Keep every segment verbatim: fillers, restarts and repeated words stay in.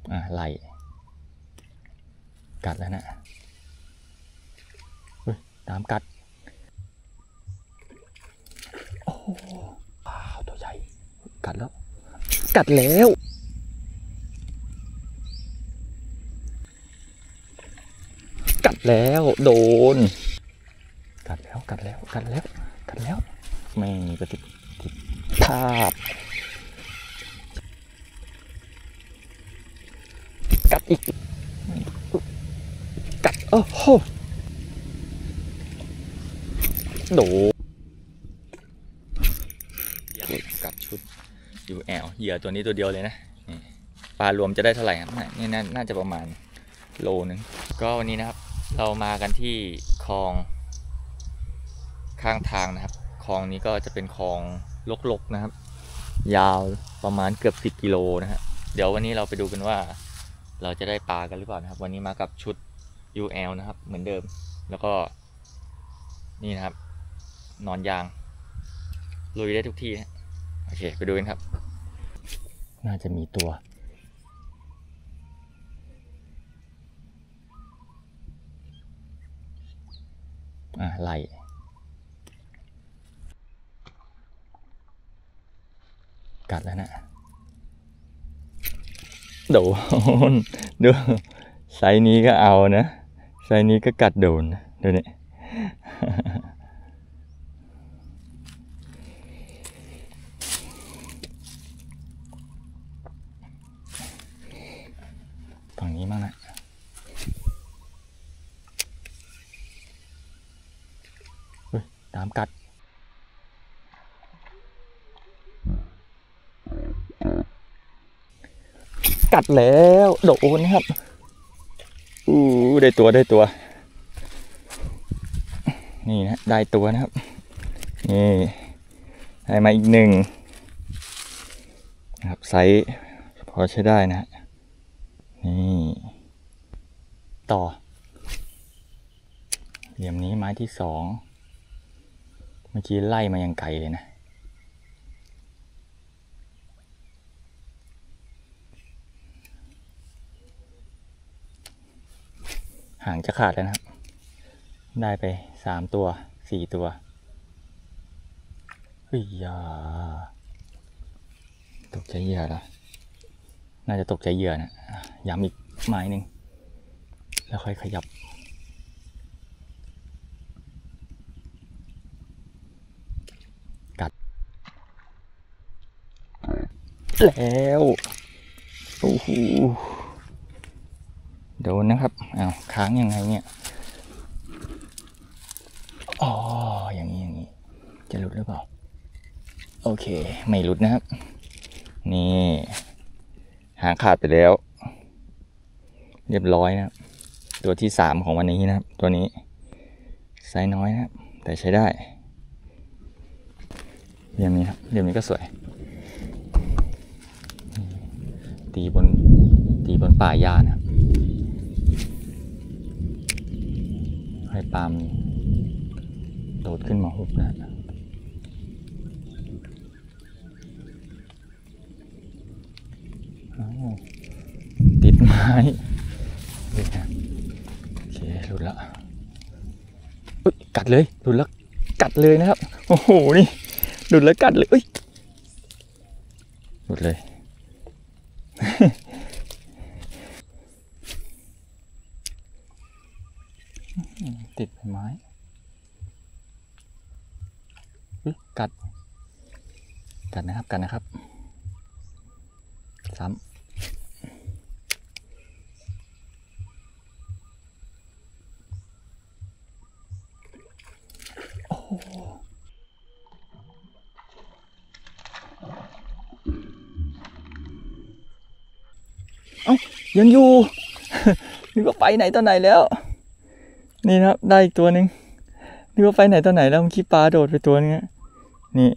อ่ะไล่กัดแล้วนะเฮ้ยตามกัดโอ้ว้าวตัวใหญ่กัดแล้วกัดแล้วกัดแล้วโดนกัดแล้วกัดแล้วกัดแล้วกัดแล้วไม่มีปฏิทิภาพกัดอีกกัดโอ้โหโดกัดชุด ยู แอล เหยื่อตัวนี้ตัวเดียวเลยนะปลารวมจะได้เท่าไหร่ครับนี่น่าจะประมาณโลนึงก็วันนี้นะครับเรามากันที่คลองข้างทางนะครับคลองนี้ก็จะเป็นคลองลกๆนะครับยาวประมาณเกือบสิบกิโลนะฮะเดี๋ยววันนี้เราไปดูกันว่าเราจะได้ปลากันหรือเปล่านะครับวันนี้มากับชุด ยู แอล นะครับเหมือนเดิมแล้วก็นี่นะครับนอนยางลุยได้ทุกที่นะโอเคไปดูกันครับน่าจะมีตัวอ่ะไล่กัดแล้วนะโดนดูไซส์นี้ก็เอานะไซส์นี้ก็กัดโดนดูนี่ฝั่งนี้มั่งนะเฮ้ยตามกัดกัดแล้วโดนครับอู้ได้ตัวได้ตัวนี่นะได้ตัวนะครับนี่ได้มาอีกหนึ่งนะครับไซส์พอใช้ได้นะนี่ต่อเหลี่ยมนี้ไม้ที่สองเมื่อกี้ไล่มายังไกลเลยนะหางจะขาดแล้วนะครับได้ไปสามตัวสี่ตัวเฮ้ยยาตกใจเหยื่อแล้วน่าจะตกใจเหยื่อนะย้ำอีกไม้หนึ่งแล้วค่อยขยับกัดแล้วโอ้โหโดนนะครับอ้าวค้างยังไงเนี่ยอ๋ออย่างนี้อย่างนี้จะหลุดหรือเปล่าโอเคไม่หลุดนะครับนี่หางขาดไปแล้วเรียบร้อยนะครับตัวที่สามของวันนี้นะครับตัวนี้ไซส์น้อยนะครับแต่ใช้ได้เรียมนี้ครับเรียมนี้ก็สวยตีบนตีบนป่าหญ้านะให้ปาล์มโดดขึ้นมาหุบนะติดไม้โอเคหลุดแล้วกัดเลยหลุดแล้วกัดเลยนะครับโอ้โหนี่หลุดแล้วกัดเลยหลุดเลยติดไม้กัดกัดนะครับกัดนะครับซ้ำโอ้เอ้ายังอยู่นึกว่าไปไหนตอนไหนแล้วนี่นะครับได้อีกตัวหนึ่งนึกว่าไปไหนตอนไหนแล้วมันขี้ปลาโดดไปตัวนึงนี่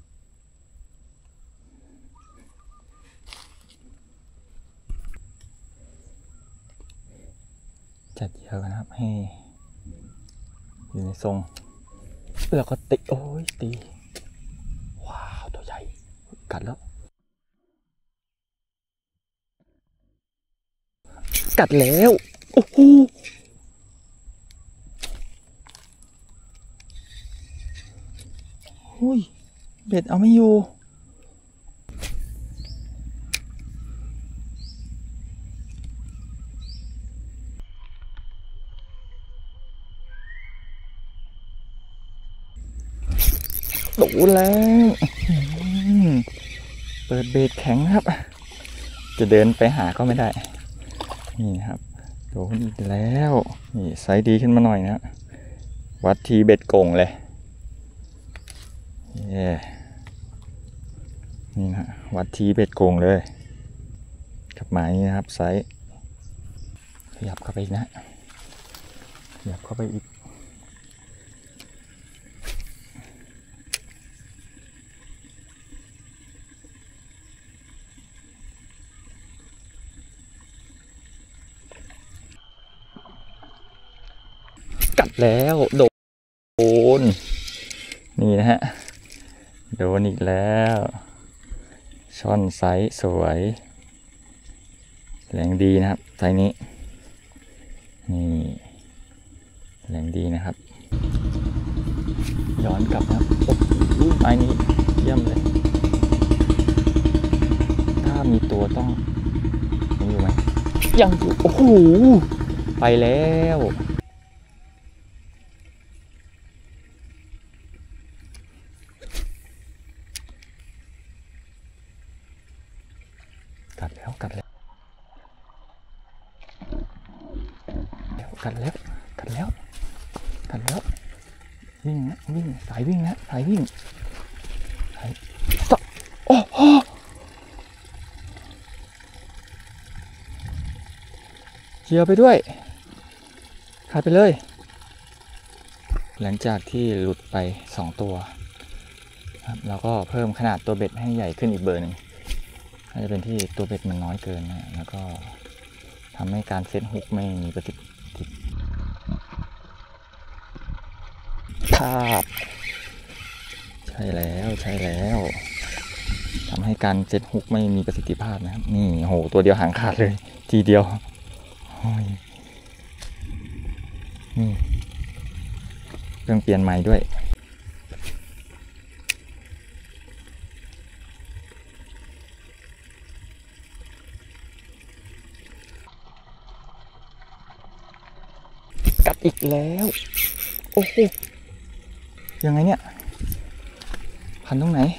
จัดเหยื่อกันนะครับให้อยู่ในทรงแล้วก็ติโอ้ยตีว้าวตัวใหญ่กัดแล้วกัดแล้วโอ้โหอุ้ยเบ็ดเอาไม่อยู่โดนแล้วเปิดเบ็ดแข็งครับจะเดินไปหาก็ไม่ได้นี่ครับโดนอีกแล้วนี่ไซส์ดีขึ้นมาหน่อยนะวัดทีเบ็ดโก่งเลยนี่นะวัดทีเบ็ดโก่งเลยกับหมายนี้นะครับไซส์ขยับเข้าไปอีกนะขยับเข้าไปอีกกัดแล้วโดนนี่นะฮะโดนอีกแล้วช่อนไซส์สวยแรงดีนะครับไซส์นี้นี่แรงดีนะครับย้อนกลับนะครับโอ้โหไม้นี้เยี่ยมเลยถ้ามีตัวต้องมีอยู่ไหมยังอยู่โอ้โหไปแล้วกัดแล้วกัดแล้วกัดแล้วกัดแล้วกัดแล้ววิ่งนะวิ่งสายวิ่งนะสายวิ่งสายต่อโอ้โหเกี่ยวไปด้วยขาดไปเลยหลังจากที่หลุดไปสองตัวครับเราก็เพิ่มขนาดตัวเบ็ดให้ใหญ่ขึ้นอีกเบอร์หนึ่งน่าจะเป็นที่ตัวเบ็ดมันน้อยเกินนะแล้วก็ทำให้การเซตฮุกไม่มีประสิทธิภาพใช่แล้วใช่แล้วทำให้การเซตฮุกไม่มีประสิทธิภาพนะครับนี่โหตัวเดียวหางขาดเลยทีเดียวนี่เครื่องเปลี่ยนใหม่ด้วยกัดอีกแล้วโอ้โหยังไงเนี่ยพันตรงไหน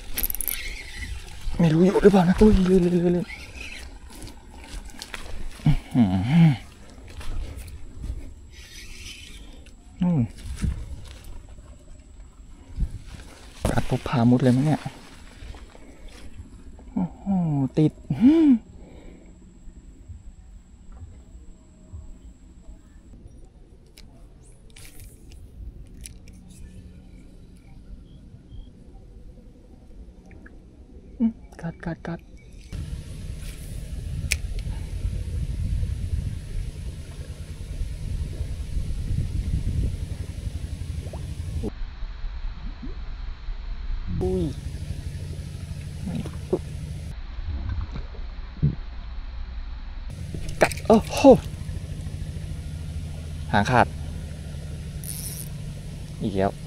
ไม่รู้อยู่หรือเปล่านะอุ้ยเลื่อนเลื่อนเลื่อนนู่นกัดปุ๊บพามุดเลยมั้งเนี่ยโอ้โหติดกัดกัดกัดอุ้ยกัดโอ้โหหางขาดอีกแล้ว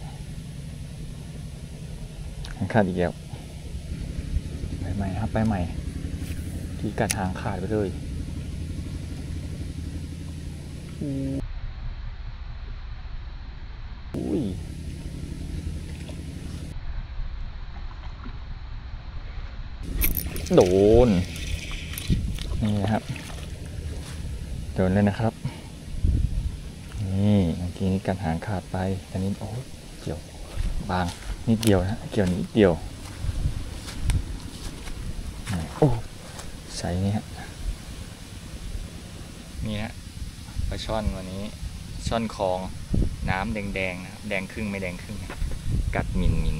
หางขาดอีกแล้วไปใหม่ครับไปใหม่ที่กัดหางขาดไปเลยอุ้ยโดนนี่นะครับโดนเลยนะครับนี่เมื่อกี้นี้กัดหางขาดไปอันนี้โอ้เกี่ยวบางนิดเดียวนะเกี่ยวนิดเดียวโอ้ใส่นี่ฮะนี่ฮะปลาช่อนวันนี้ช่อนคลองน้ำแดงๆนะแดงครึ่งไม่แดงครึ่งกัดมินมิน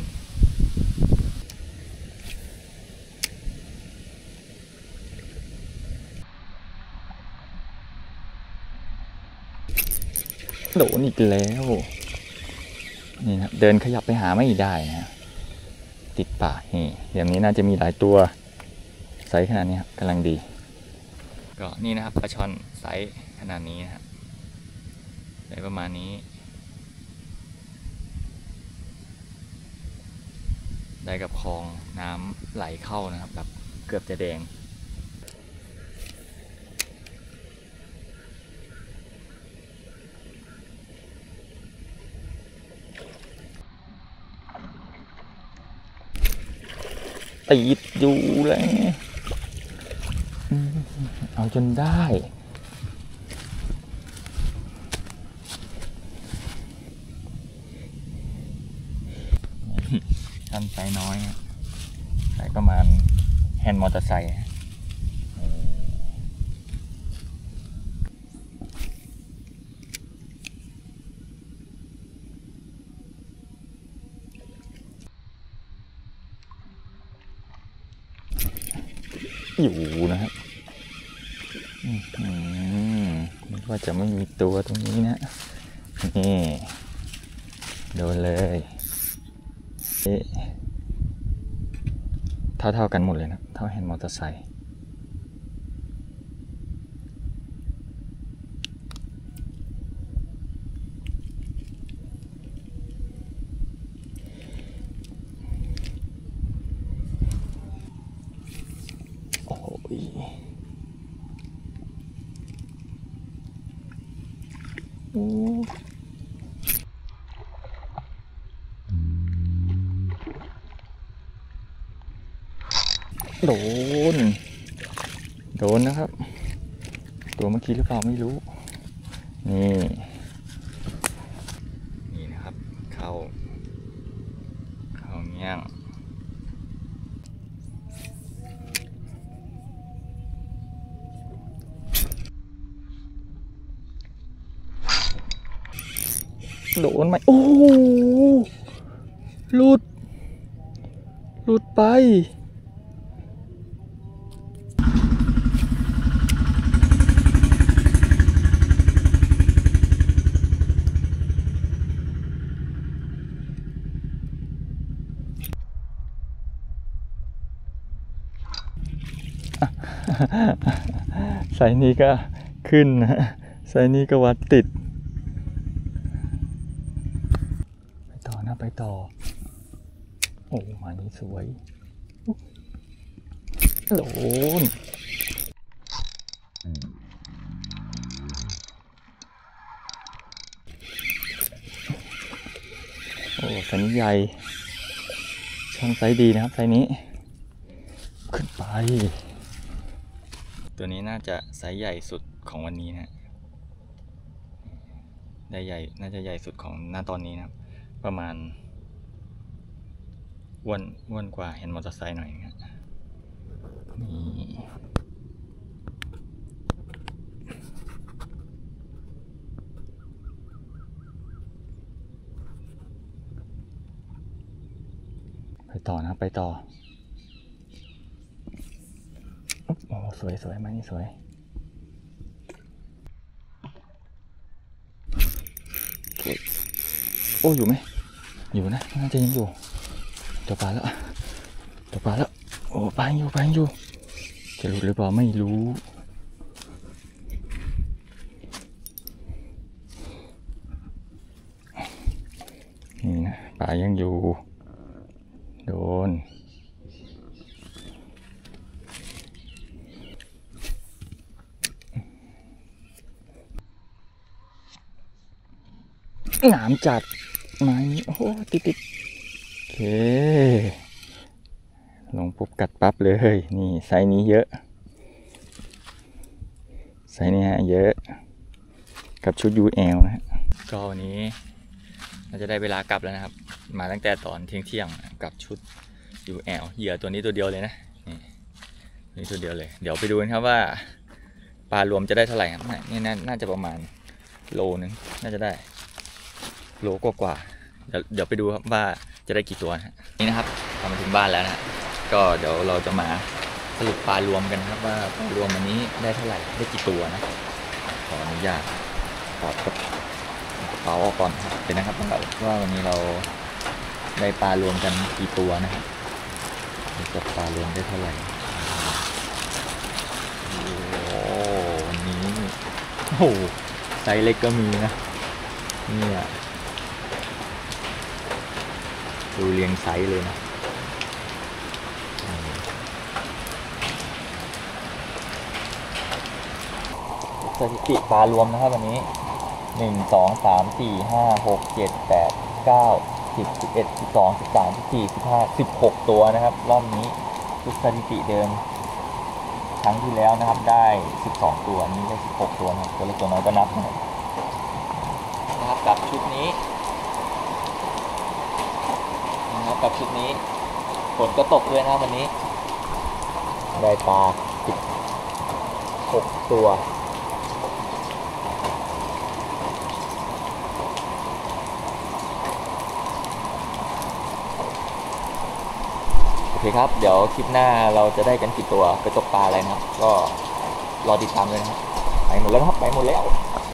โดนอีกแล้วนี่นะเดินขยับไปหาไม่ได้นะติดป่านี่อย่างนี้น่าจะมีหลายตัวไซส์ขนาดนี้ครับกำลังดีก็นี่นะครับปลาช่อนไซส์ขนาดนี้นะครับไซส์ประมาณนี้ได้กับคลองน้ำไหลเข้านะครับแบบเกือบจะแดงติดอยู่เลยเอาจนได้ท่านไซส์น้อยไซส์ประมาณแฮนด์มอเตอร์ไซค์อยู่นะครับนึกว่าจะไม่มีตัวตรงนี้นะนี่โดนเลยเท่าเท่ากันหมดเลยนะเท่าแฮนด์มอเตอร์ไซค์โอ้ยโอ้โดนโดนนะครับตัวเมื่อกี้หรือเปล่าไม่รู้นี่นี่นะครับเข้าเข้าเงี้ยงโดนไหมโอ้หลุดหลุดไปไซส์นี้ก็ขึ้นนะไซส์นี้ก็วัดติดไปต่อนะไปต่อโอ้มานี่สวยโดนโอ้ไซส์นี้ใหญ่ช่างไซส์ดีนะครับไซส์นี้ขึ้นไปตัวนี้น่าจะไซส์ใหญ่สุดของวันนี้นะได้ใหญ่น่าจะใหญ่สุดของหน้าตอนนี้นะครับประมาณอ้วนอ้วนกว่าเห็นมอเตอร์ไซค์หน่อยนะนี่ไปต่อนะไปต่อโอ้สวยสวยมานี่สวยโอ้อยู่ไหมอยู่นะน่าจะยังอยู่ตัวปลาแล้วตัวปลาแล้วโอ้ปลาอยู่ปลาอยู่จะหลุดหรือเปล่าไม่รู้นี่นะปลายังอยู่โดนหนามจัดไม้โอ้ติดติดโอเคลงปุ๊บกัดปั๊บเลยนี่ไซส์นี้เยอะไซส์นี้เยอะกับชุด ยู แอล นะฮะก็วันนี้เราจะได้เวลากลับแล้วนะครับมาตั้งแต่ตอนเที่ยงเที่ยงกับชุด ยู แอล เหยื่อตัวนี้ตัวเดียวเลยนะนี่นี่ตัวเดียวเลยเดี๋ยวไปดูกันครับว่าปลารวมจะได้เท่าไหร่ครับนี่น่าจะประมาณโลนึงน่าจะได้โลกว่าๆเดี๋ยวเดี๋ยวไปดูครับว่าจะได้กี่ตัวนะนี่นะครับพอมาถึงบ้านแล้วนะก็เดี๋ยวเราจะมาสรุปปลารวมกันครับว่าปลารวมวันนี้ได้เท่าไหร่ได้กี่ตัวนะขออนุญาตถอดกระเป๋าออกก่อนเป็นนะครับว่าวันนี้เราได้ปลารวมกันกี่ตัวนะครับจะปลารวมได้เท่าไหร่โอ้โอ้โหไซส์เล็กก็มีนะเนี่ยดูเรียงไซส์เลยนะสถิติปลารวมนะครับวันนี้หนึ่งสองสามสี่ห้าหกเจ็ดแปดเก้าสิบสิบเอ็ดสิบสองสิบสามสิบสี่สิบห้าสิบหกตัวนะครับรอบนี้ทุกสถิติเดิมครั้งที่แล้วนะครับได้สิบสองตัวนี้ได้สิบหกตัวนะครับตัวเล็กตัวน้อยก็นับนะครับกับชุดนี้นะครับกับชุดนี้ฝนก็ตกด้วยนะครับวันนี้ได้ปลาสิบหกตัวโอเคครับเดี๋ยวคลิปหน้าเราจะได้กันกี่ตัวไปตกปลาอะไรนะครับก็รอติดตามเลยนะครับไปหมดแล้วนะครับไปหมดแล้ว